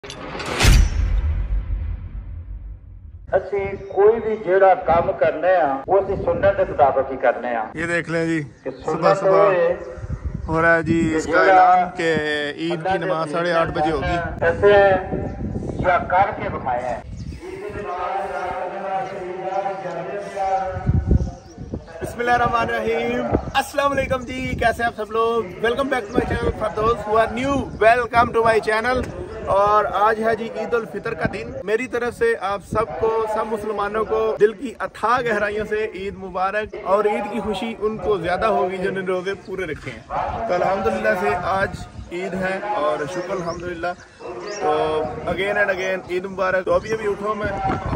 ਅਸੀਂ कोई भी जेड़ा काम करने वो असी सुन्नत के मुताबिक ही करने। ये देख लें जी, सुबह सुबह हो रहा है जी इसका ऐलान के ईद की नमाज 8:30 बजे होगी। ऐसे या करके दिखाया है। बिस्मिल्लाहिर्रहमानिर्रहीम, अस्सलाम वालेकुम जी, कैसे आप सब लोग। Welcome back to my channel. For दोस्त who are new, welcome to my channel. और आज है जी ईद उल फितर का दिन। मेरी तरफ से आप सबको, सब मुसलमानों को दिल की अथाह गहराइयों से ईद मुबारक। और ईद की खुशी उनको ज्यादा होगी जिन्होंने रोजे पूरे रखे हैं। तो अल्हम्दुलिल्लाह से आज ईद है और शुक्र अल्हम्दुलिल्लाह। तो अगेन एंड अगेन ईद मुबारक। तो अभी उठो मैं,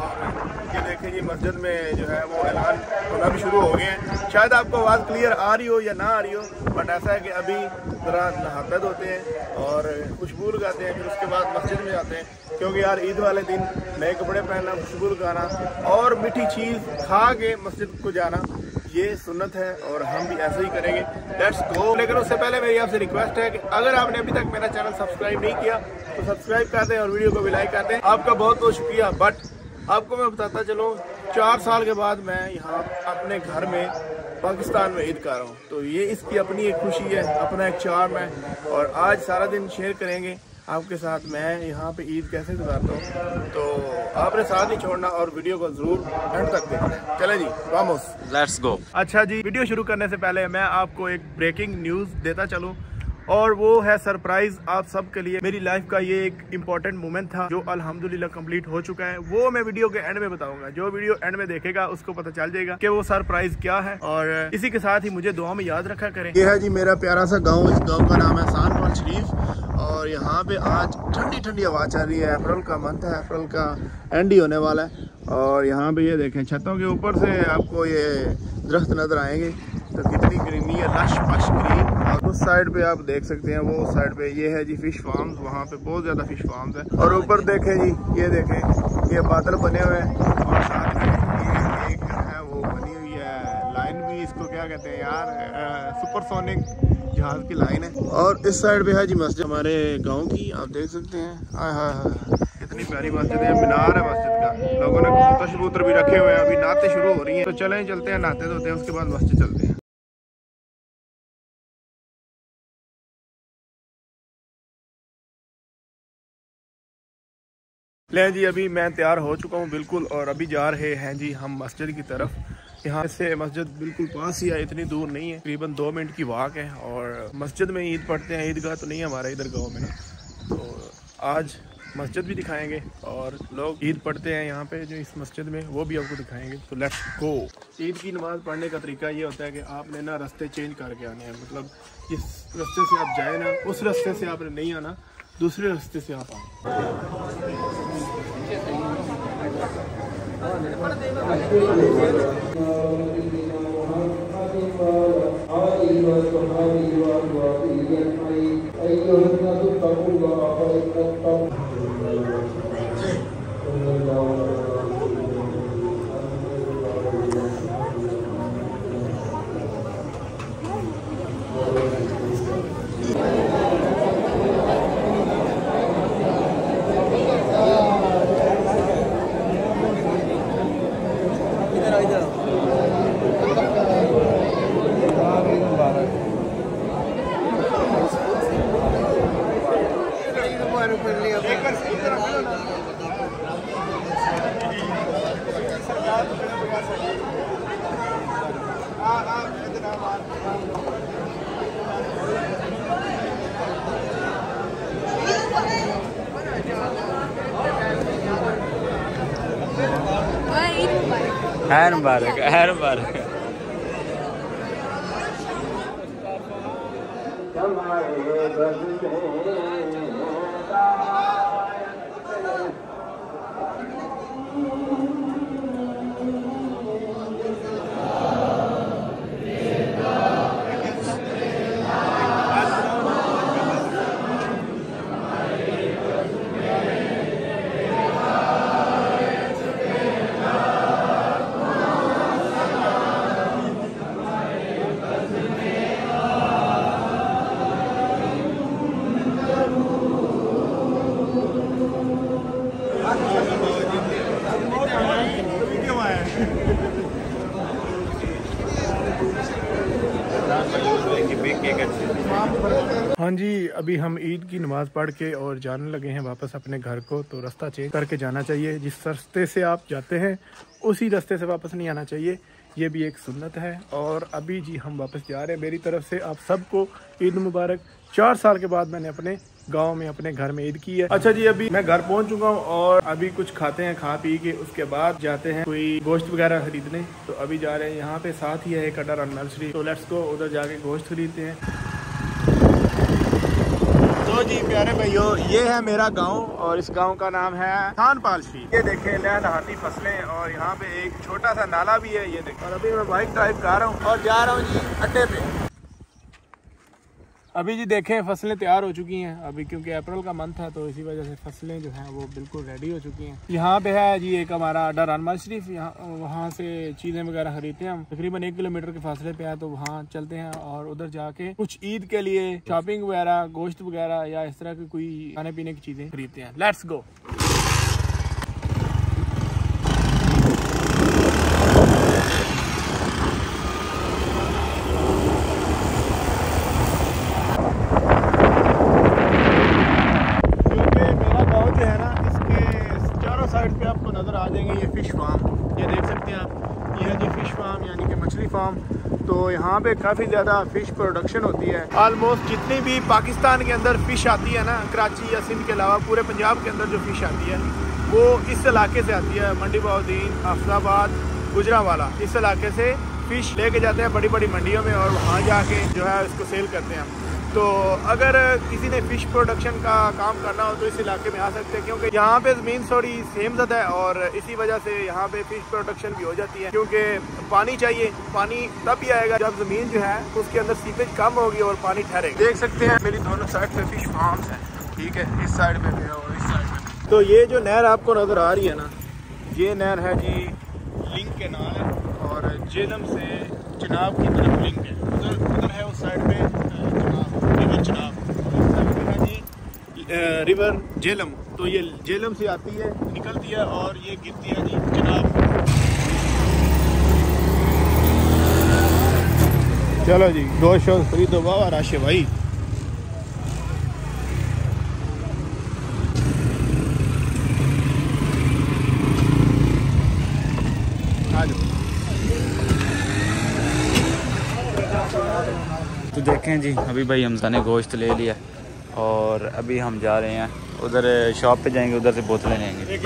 ये देखें जी मस्जिद में जो है वो ऐलान होना भी शुरू हो गए हैं। शायद आपको आवाज़ क्लियर आ रही हो या ना आ रही हो, बट ऐसा है कि अभी ज़रा नहाते धोते हैं और खुशबू लगाते हैं, फिर उसके बाद मस्जिद में जाते हैं। क्योंकि यार ईद वाले दिन नए कपड़े पहनना, खुशबू लगाना और मीठी चीज़ खा के मस्जिद को जाना, ये सुन्नत है और हम भी ऐसे ही करेंगे। Let's go. लेकिन उससे पहले मेरी आपसे रिक्वेस्ट है कि अगर आपने अभी तक मेरा चैनल सब्सक्राइब नहीं किया तो सब्सक्राइब कर दें और वीडियो को भी लाइक कर दें। आपका बहुत बहुत शुक्रिया। बट आपको मैं बताता चलूँ, 4 साल के बाद मैं यहाँ अपने घर में पाकिस्तान में ईद कर रहा हूँ। तो ये इसकी अपनी एक खुशी है, अपना एक चार्म है। और आज सारा दिन शेयर करेंगे आपके साथ मैं यहाँ पे ईद कैसे गुजारता हूँ। तो आपने साथ नहीं छोड़ना और वीडियो को जरूर एंड तक देखना। चले जी, वामोस, लेट्स गो। अच्छा जी, वीडियो शुरू करने से पहले मैं आपको एक ब्रेकिंग न्यूज़ देता चलूँ, और वो है सरप्राइज आप सब के लिए। मेरी लाइफ का ये एक इम्पोर्टेंट मोमेंट था जो अल्हम्दुलिल्लाह कंप्लीट हो चुका है। वो मैं वीडियो के एंड में बताऊंगा। जो वीडियो एंड में देखेगा उसको पता चल जाएगा कि वो सरप्राइज क्या है। और इसी के साथ ही मुझे दुआ में याद रखा करें। ये है जी मेरा प्यारा सा गाँव। इस गाँव का नाम है सानपुर शरीफ। और यहाँ पे आज ठंडी ठंडी हवा चल रही है। अप्रैल का मंथ है, अप्रैल का एंड ही होने वाला है। और यहाँ पे ये देखें, छतों के ऊपर से आपको ये दरख्त नजर आएंगे तो कितनी ग्रीनी है, लश पश ग्रीन। और उस साइड पे आप देख सकते हैं, वो साइड पे ये है जी फिश फार्म्स। वहाँ पे बहुत ज़्यादा फिश फार्म्स है। और ऊपर देखें जी, ये देखें, ये बादल बने हुए हैं और साथ में ये एक है वो बनी हुई है लाइन भी, इसको क्या कहते हैं यार, सुपरसोनिक जहाज की लाइन है। और इस साइड पे है जी मस्जिद हमारे गाँव की, आप देख सकते हैं। हाय हाय हाय, कितनी प्यारी मस्जिद है, मीनार है मस्जिद का। लोगों ने कबूतर शबूतर भी रखे हुए हैं। अभी नाते शुरू हो रही हैं, तो चलें चलते हैं, नहाते धोते हैं, उसके बाद मस्जिद चलते हैं। ले जी, अभी मैं तैयार हो चुका हूँ बिल्कुल, और अभी जा रहे हैं जी हम मस्जिद की तरफ। यहाँ से मस्जिद बिल्कुल पास ही है, इतनी दूर नहीं है, तकरीबन 2 मिनट की वॉक है। और मस्जिद में ईद पढ़ते हैं, ईदगाह तो नहीं है हमारे इधर गाँव में ना। तो आज मस्जिद भी दिखाएंगे और लोग ईद पढ़ते हैं यहाँ पे जो इस मस्जिद में, वो भी आपको दिखाएंगे। तो लेट्स गो। ईद की नमाज़ पढ़ने का तरीका ये होता है कि आपने ना रास्ते चेंज करके आने हैं। मतलब जिस रास्ते से आप जाए ना, उस रास्ते से आपने नहीं आना, दूसरे रास्ते से आप आए। खैर मुबारक, खैर मुबारक। हाँ जी, अभी हम ईद की नमाज़ पढ़ के और जाने लगे हैं वापस अपने घर को। तो रास्ता चेंज करके जाना चाहिए। जिस रास्ते से आप जाते हैं उसी रास्ते से वापस नहीं आना चाहिए, ये भी एक सुन्नत है। और अभी जी हम वापस जा रहे हैं। मेरी तरफ से आप सबको ईद मुबारक। 4 साल के बाद मैंने अपने गांव में अपने घर में ईद की है। अच्छा जी, अभी मैं घर पहुंच चुका हूं और अभी कुछ खाते हैं, खा पी के उसके बाद जाते हैं कोई गोश्त वगैरह खरीदने। तो अभी जा रहे हैं, यहाँ पे साथ ही है एक अड्डा रन नर्सरी, तो लेट्स गो उधर जाके गोश्त खरीदते हैं। तो जी प्यारे भाइयों, ये है मेरा गांव और इस गांव का नाम है थानपाल शरीफ। ये देखें लहलहाती फसलें और यहाँ पे एक छोटा सा नाला भी है, ये देखें। और अभी मैं बाइक ड्राइव कर रहा हूँ और जा रहा हूँ जी अड्डे पे। अभी जी देखें फसलें तैयार हो चुकी हैं अभी, क्योंकि अप्रैल का मंथ है तो इसी वजह से फसलें जो हैं वो बिल्कुल रेडी हो चुकी हैं। यहाँ पे है जी एक हमारा अड्डा रानमाल शरीफ, यहाँ वहाँ से चीज़ें वगैरह खरीदते हैं हम। तकरीबन 1 किलोमीटर के फासले पे है, तो वहाँ चलते हैं और उधर जाके कुछ ईद के लिए शॉपिंग वगैरह, गोश्त वगैरह या इस तरह की कोई खाने पीने की चीज़ें खरीदते हैं। Let's go. ये फिश फार्म, ये देख सकते हैं आप, ये है जी फिश फार्म यानी कि मछली फार्म। तो यहाँ पे काफ़ी ज़्यादा फ़िश प्रोडक्शन होती है। ऑलमोस्ट जितनी भी पाकिस्तान के अंदर फ़िश आती है ना, कराची या सिंध के अलावा पूरे पंजाब के अंदर जो फ़िश आती है वो इस इलाके से आती है। मंडी बहाउद्दीन, आफताबाद, गुजरांवाला, इस इलाके से फ़िश लेके जाते हैं बड़ी बड़ी मंडियों में और वहाँ जाके जो है इसको सेल करते हैं। तो अगर किसी ने फ़िश प्रोडक्शन का काम करना हो तो इस इलाके में आ सकते हैं, क्योंकि यहाँ पे ज़मीन थोड़ी सेमज़द है और इसी वजह से यहाँ पे फ़िश प्रोडक्शन भी हो जाती है। क्योंकि पानी चाहिए, पानी तब भी आएगा जब ज़मीन जो है उसके अंदर सीपेज कम होगी और पानी ठहरेगा। देख सकते हैं मेरी दोनों साइड पे फ़िश फार्म्स हैं, ठीक है, इस साइड पे भी और इस साइड पे। तो ये जो नहर आपको नज़र आ रही है ना, ये नहर है जी लिंक के नाल और जेलम से चिनाब की तरफ लिंक है। उधर है उस साइड पे रिवर चिनाब और इस साइड पे है जी रिवर जेलम। तो ये जेलम से आती है, निकलती है और ये गिरती है जी चिनाब। चलो जी, गोश्त शोश्त खरीदो, वाह राशि भाई। तो देखें जी, अभी भाई हमजा ने गोश्त ले लिया और अभी हम जा रहे हैं उधर शॉप पे जाएंगे, उधर से बोतलें लेंगे।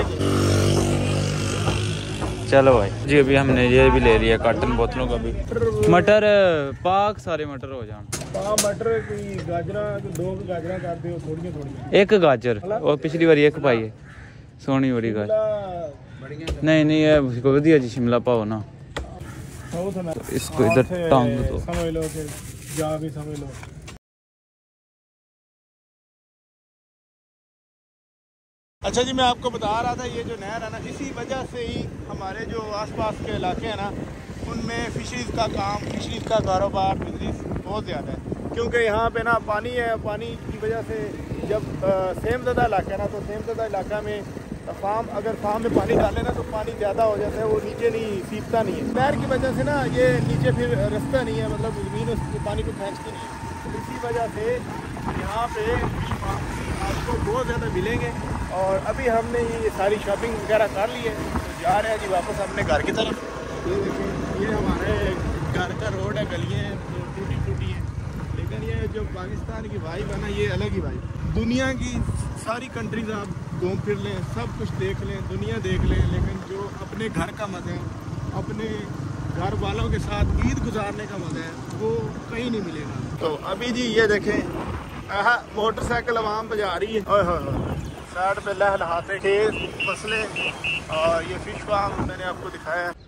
चलो भाई जी, अभी हमने ये भी ले लिया कार्टन बोतलों का भी। मटर पाक सारे मटर हो जाए। मटर की गाजरा, 2 गाजरा कर दो, थोड़ी थोड़ी। 1 गाजर और पिछली बार 1 पाई है, सोनी बड़ी गाजर। नहीं है वधिया जी, शिमला पाओ ना, तो इसको इधर टांग दो, समझ लो, फिर जा भी समझ लो। अच्छा जी, मैं आपको बता रहा था ये जो नहर है ना, इसी वजह से ही हमारे जो आसपास के इलाके हैं ना, उनमें फिशरीज़ का काम, फिशरीज़ का कारोबार, बिजनेस बहुत ज़्यादा है। क्योंकि यहाँ पे ना पानी है, पानी की वजह से जब सेमज़दा इलाका है ना, तो सेमज़दा इलाका में अगर फार्म में पानी डालें ना तो पानी ज़्यादा हो जाता है, वो नीचे नहीं सीपता नहीं है। नहर की वजह से ना ये नीचे फिर रास्ता नहीं है, मतलब ज़मीन उस पानी को खींचती नहीं है। तो इसी वजह से यहाँ पे आपको बहुत ज़्यादा मिलेंगे। और अभी हमने ये सारी शॉपिंग वगैरह कर ली है, तो जा रहे हैं जी वापस अपने घर की तरफ। ये देखिए, ये हमारे घर का रोड है, गलियाँ हैं तो टूटी हैं, लेकिन ये जो पाकिस्तान की वाइब है ना, ये अलग ही वाइब। दुनिया की सारी कंट्रीज आप घूम फिर लें, सब कुछ देख लें, दुनिया देख लें, लेकिन जो अपने घर का मज़ा है, अपने घर वालों के साथ ईद गुजारने का मज़ा है, वो कहीं नहीं मिलेगा। तो अभी जी ये देखें, मोटरसाइकिल आवाम पे जा रही है, साइड पे लहलहाते खेत, फसलें और ये फिश फार्म मैंने आपको दिखाया है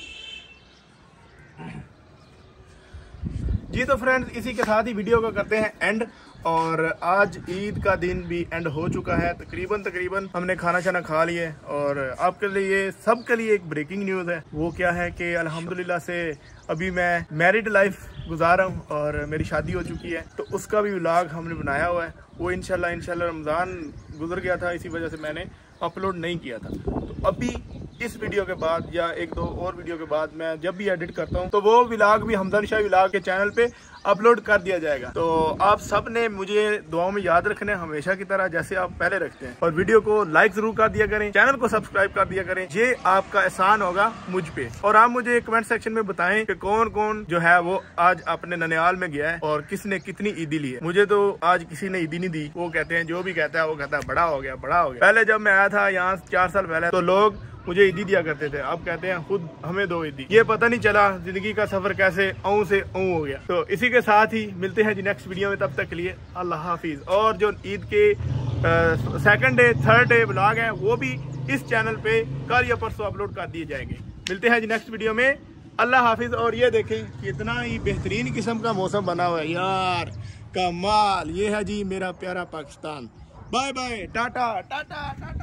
जी। तो फ्रेंड्स, इसी के साथ ही वीडियो को करते हैं एंड। और आज ईद का दिन भी एंड हो चुका है, तकरीबन हमने खाना शाना खा लिए। और आपके लिए, सबके लिए एक ब्रेकिंग न्यूज़ है। वो क्या है कि अल्हम्दुलिल्लाह से अभी मैं मैरिड लाइफ गुजार रहा हूँ और मेरी शादी हो चुकी है। तो उसका भी व्लॉग हमने बनाया हुआ है, वो इंशाल्लाह रमज़ान गुजर गया था, इसी वजह से मैंने अपलोड नहीं किया था। तो अभी इस वीडियो के बाद या एक दो और वीडियो के बाद मैं जब भी एडिट करता हूँ तो वो व्लॉग भी हमदन शाह व्लॉग के चैनल पे अपलोड कर दिया जाएगा। तो आप सब ने मुझे दुआओं में याद रखना है हमेशा की तरह, जैसे आप पहले रखते हैं, और वीडियो को लाइक जरूर कर दिया करें, चैनल को सब्सक्राइब कर दिया करें, ये आपका एहसान होगा मुझ पे। और आप मुझे कमेंट सेक्शन में बताएं कि कौन कौन जो है वो आज अपने ननिहाल में गया है और किसने कितनी ईदी ली है। मुझे तो आज किसी ने ईदी नहीं दी। वो कहते हैं, जो भी कहता है वो कहता है बड़ा हो गया, बड़ा हो गया। पहले जब मैं आया था यहाँ 4 साल पहले तो लोग मुझे ईदी दिया करते थे, अब कहते हैं खुद हमें दो ईदी। ये पता नहीं चला जिंदगी का सफर कैसे औं से औं हो गया। तो इसी के साथ ही मिलते हैं जी नेक्स्ट वीडियो में, तब तक के लिए अल्लाह हाफिज। और जो ईद के second day third day vlog है वो भी इस चैनल पे कल या परसों अपलोड कर दिए जाएंगे। मिलते हैं जी नेक्स्ट वीडियो में, अल्लाह हाफिज। और ये देखें कितना ही बेहतरीन किस्म का मौसम बना हुआ है यार, कमाल। ये है जी मेरा प्यारा Pakistan. Bye bye, tata tata Tata.